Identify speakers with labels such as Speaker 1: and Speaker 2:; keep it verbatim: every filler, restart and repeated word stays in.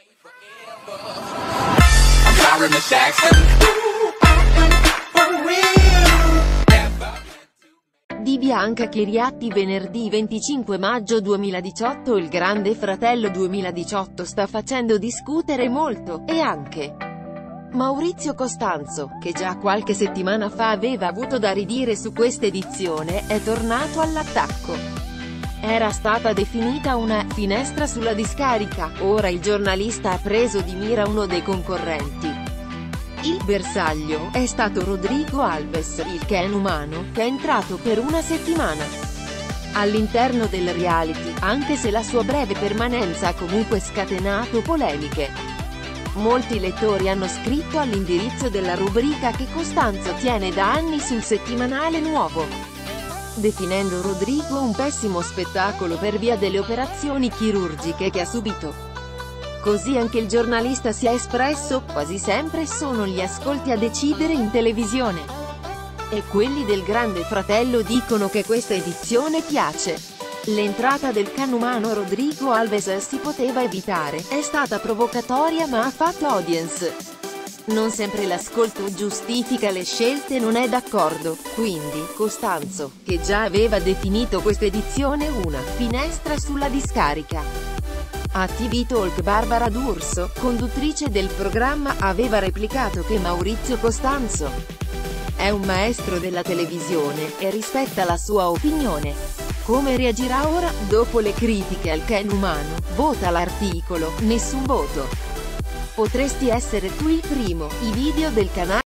Speaker 1: Di Bianca Chiriatti. Venerdì venticinque maggio duemiladiciotto. Il Grande Fratello duemiladiciotto sta facendo discutere molto, e anche Maurizio Costanzo, che già qualche settimana fa aveva avuto da ridire su questa edizione, è tornato all'attacco. Era stata definita una «finestra sulla discarica», ora il giornalista ha preso di mira uno dei concorrenti. Il bersaglio è stato Rodrigo Alves, il Ken umano, che è entrato per una settimana all'interno del reality, anche se la sua breve permanenza ha comunque scatenato polemiche. Molti lettori hanno scritto all'indirizzo della rubrica che Costanzo tiene da anni sul settimanale nuovo, definendo Rodrigo un pessimo spettacolo per via delle operazioni chirurgiche che ha subito. Così anche il giornalista si è espresso: quasi sempre sono gli ascolti a decidere in televisione. E quelli del Grande Fratello dicono che questa edizione piace. L'entrata del can umano Rodrigo Alves si poteva evitare, è stata provocatoria ma ha fatto audience. Non sempre l'ascolto giustifica le scelte, non è d'accordo, quindi, Costanzo, che già aveva definito questa edizione una «finestra sulla discarica». A T V Talk Barbara D'Urso, conduttrice del programma, aveva replicato che Maurizio Costanzo è un maestro della televisione, e rispetta la sua opinione. Come reagirà ora, dopo le critiche al Ken umano? Vota l'articolo, nessun voto. Potresti essere tu il primo. I video del canale